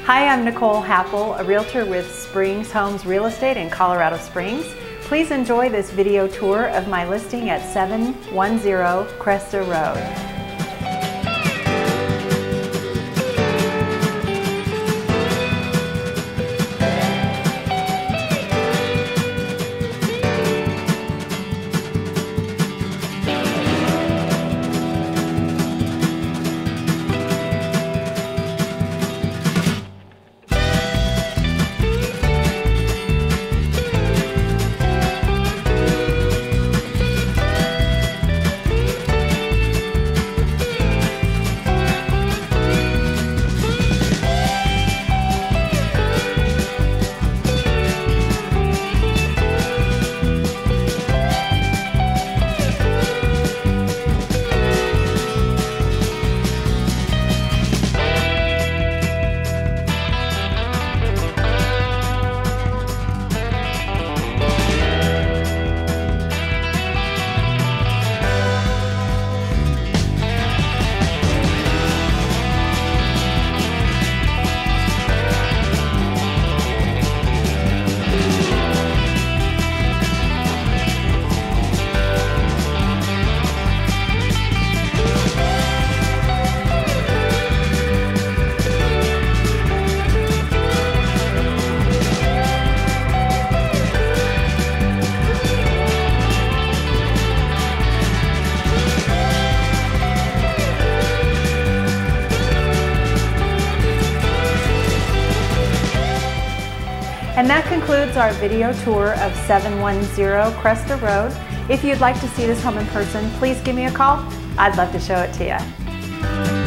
Hi, I'm Nicole Happel, a realtor with Springs Homes Real Estate in Colorado Springs. Please enjoy this video tour of my listing at 710 Cresta Road. And that concludes our video tour of 710 Cresta Road. If you'd like to see this home in person, please give me a call. I'd love to show it to you.